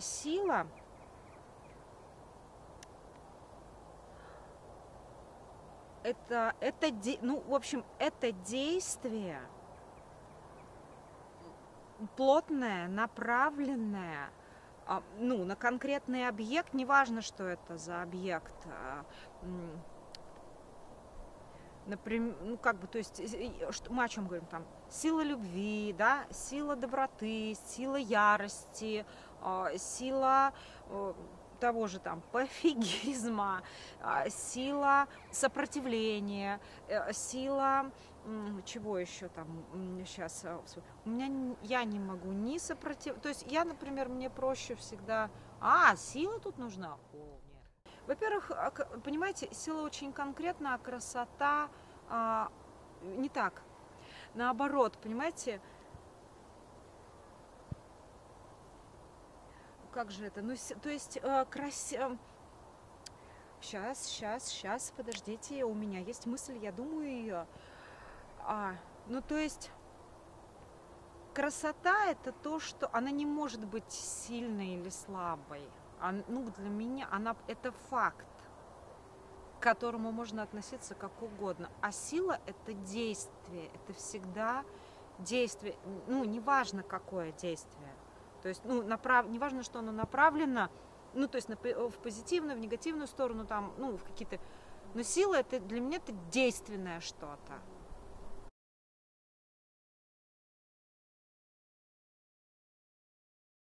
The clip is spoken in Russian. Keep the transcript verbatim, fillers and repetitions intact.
сила это, это, ну, в общем, это действие плотное, направленное, ну, на конкретный объект, неважно, что это за объект, например, ну, как бы, то есть, мы о чем говорим там? Сила любви, да, сила доброты, сила ярости, сила того же там пофигизма, сила сопротивления, сила чего еще там сейчас у меня, я не могу ни сопротивляться, то есть я, например, мне проще всегда, а сила тут нужна. О, нет. Во-первых, понимаете, сила очень конкретна, а красота а, не так. Наоборот, понимаете, как же это? Ну, то есть э, красиво. Сейчас, сейчас, сейчас, подождите, у меня есть мысль, я думаю ее. А, ну, то есть красота это то, что она не может быть сильной или слабой. А, ну, для меня она это факт, к которому можно относиться как угодно. А сила это действие, это всегда действие, ну, неважно какое действие. То есть, ну, направ... неважно, что оно направлено, ну, то есть на... в позитивную, в негативную сторону, там, ну, в какие-то... Но сила это для меня это действенное что-то.